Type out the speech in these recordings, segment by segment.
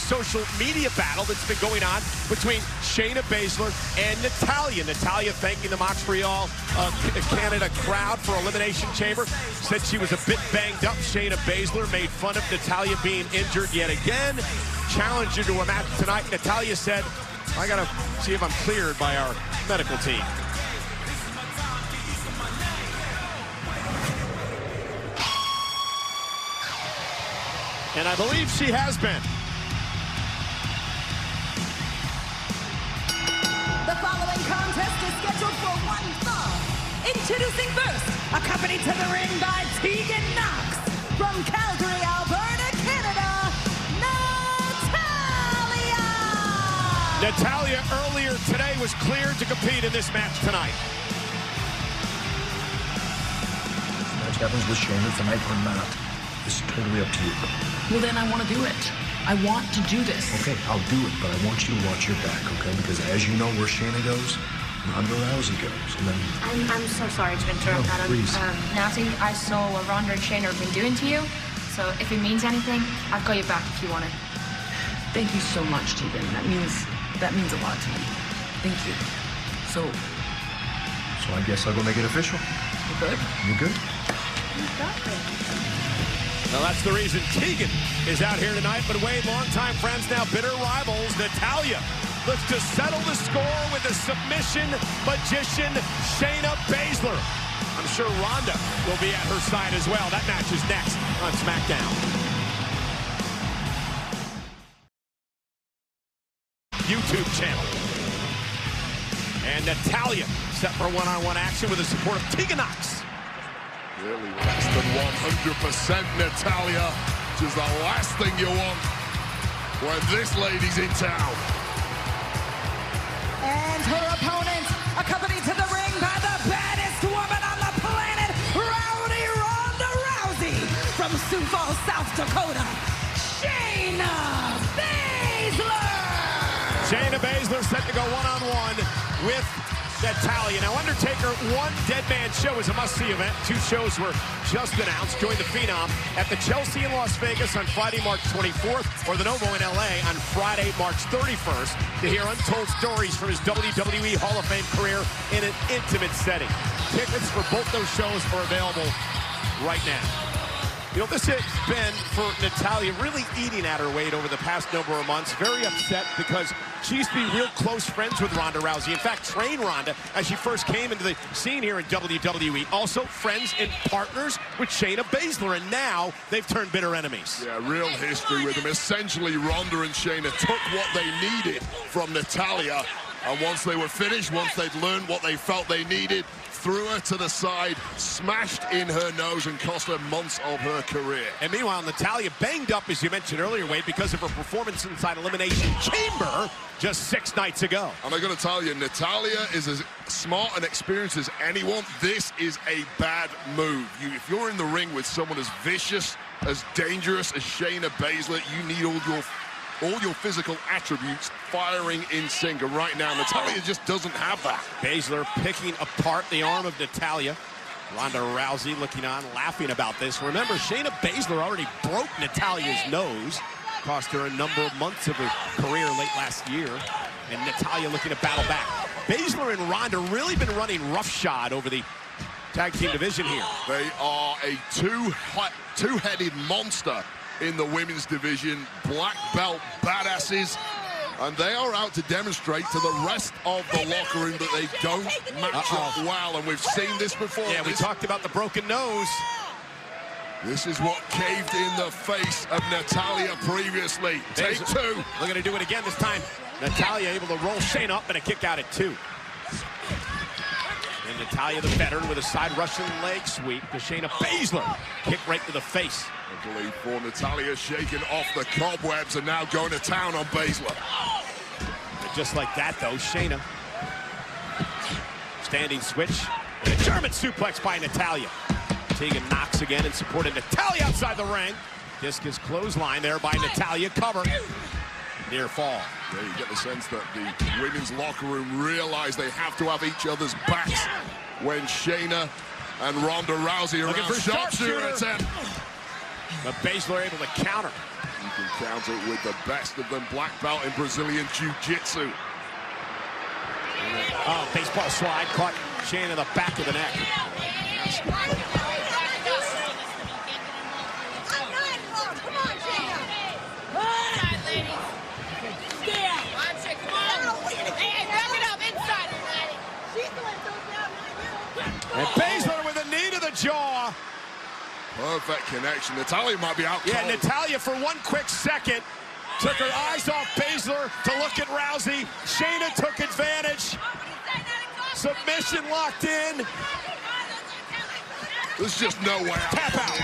social media battle that's been going on between Shayna Baszler and Natalya. Natalya thanking the Montreal Canada crowd for Elimination Chamber. Said she was a bit banged up. Shayna Baszler made fun of Natalya being injured yet again. Challenged her to a match tonight. Natalya said, I gotta see if I'm cleared by our medical team. And I believe she has been. The following contest is scheduled for one fall. Introducing first, accompanied to the ring by Tegan Knox. From Calgary, Alberta, Canada, Natalya! Natalya earlier today was cleared to compete in this match tonight. This match happens with Shayna tonight or not. This is totally up to you. Well, then I want to do it. I want to do this. Okay, I'll do it, but I want you to watch your back, okay? Because as you know, where Shayna goes, Ronda Rousey goes. And then... I'm so sorry to interrupt, Adam. Please. Nancy, I saw what Ronda and Shayna have been doing to you. So if it means anything, I've got your back if you want it. Thank you so much, Tegan. That means a lot to me. Thank you. So So I guess I'll go make it official. you good? You good? You got it. Well, that's the reason Tegan is out here tonight. But Wade, longtime friends, now bitter rivals. Natalya looks to settle the score with the submission magician Shayna Baszler. I'm sure Ronda will be at her side as well. That match is next on SmackDown. YouTube channel. And Natalya set for one-on-one action with the support of Tegan Knox. Really less than 100% Natalya, which is the last thing you want when this lady's in town. And her opponent, accompanied to the ring by the baddest woman on the planet, Rowdy Ronda Rousey. From Sioux Falls, South Dakota, Shayna Baszler. Shayna Baszler set to go one-on-one with Natalya. Now, Undertaker, one Dead Man Show is a must-see event. Two shows were just announced. Join the Phenom at the Chelsea in Las Vegas on Friday, March 24th, or the Novo in L.A. on Friday, March 31st, to hear untold stories from his WWE Hall of Fame career in an intimate setting. Tickets for both those shows are available right now. You know, this has been, for Natalya, really eating at her weight over the past number of months. Very upset because she used to be real close friends with Ronda Rousey. In fact, trained Ronda as she first came into the scene here in WWE. Also friends and partners with Shayna Baszler, and now they've turned bitter enemies. Yeah, real history with them. Essentially, Ronda and Shayna took what they needed from Natalya, and once they were finished, once they'd learned what they felt they needed, threw her to the side, smashed in her nose, and cost her months of her career. And meanwhile, Natalya banged up, as you mentioned earlier, Wade, because of her performance inside Elimination Chamber just 6 nights ago. And I got to tell you, Natalya is as smart and experienced as anyone. This is a bad move. If you're in the ring with someone as vicious, as dangerous as Shayna Baszler, you need all your physical attributes firing in sync. And right now, Natalya just doesn't have that. Baszler picking apart the arm of Natalya. Ronda Rousey looking on, laughing about this. Remember, Shayna Baszler already broke Natalya's nose. Cost her a number of months of her career late last year. And Natalya looking to battle back. Baszler and Ronda really been running roughshod over the tag team division here. They are a two-headed monster in the women's division. Black belt badasses. And they are out to demonstrate to the rest of the locker room that they don't match up well. And we've seen this before. Yeah, we talked about the broken nose. This is what caved in the face of Natalya previously. Take two. They're going to do it again this time. Natalya able to roll Shayna up and a kick out at 2. And Natalya, the veteran, with a side Russian leg sweep to Shayna Baszler. Kick right to the face. Luckily for Natalya, shaking off the cobwebs and now going to town on Baszler. And just like that, though, Shayna. Standing switch. And a German suplex by Natalya. Tegan Knox again in support of Natalya outside the ring. Discus clothesline there by Natalya. Cover. Near fall. Yeah, you get the sense that the women's locker room realize they have to have each other's backs when Shayna and Ronda Rousey are looking out for sharpshooter attempt. But Baszler able to counter. You can counter with the best of them. Black belt in Brazilian Jiu-Jitsu. Oh, baseball slide caught Shane in the back of the neck. And Baszler with a knee to the jaw. Perfect connection. Natalya might be out cold. Yeah, Natalya for one quick second took her eyes off Baszler to look at Rousey. Shayna took advantage. Submission locked in. There's just no way out. Tap out.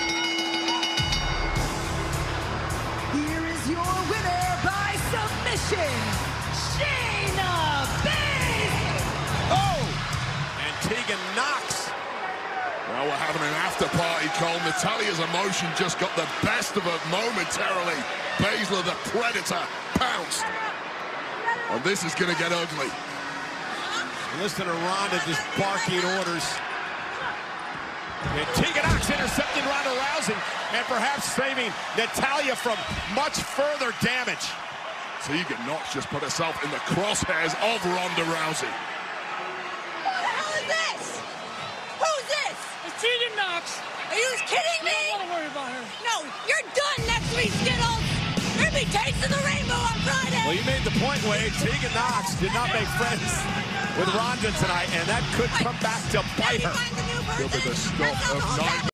Here is your winner by submission, Shayna Baszler. Oh! And Tegan Knox. Well, we're having an after party, Cole. Natalya's emotion just got the best of her momentarily. Baszler, the Predator, pounced. And this is going to get ugly. Listen to Ronda just barking orders. And Tegan Knox intercepting Ronda Rousey and perhaps saving Natalya from much further damage. Tegan Knox just put herself in the crosshairs of Ronda Rousey. Who the hell is this? Who's this? It's Tegan Knox. Are you kidding me? Don't worry about her. No, you're done next week, Skittles. You're gonna be tasting the rainbow on Friday. Well, you made the point, Wade. Tegan Knox did not make friends with Ronda tonight, and that could come back to bite her. Could be the stuff of 9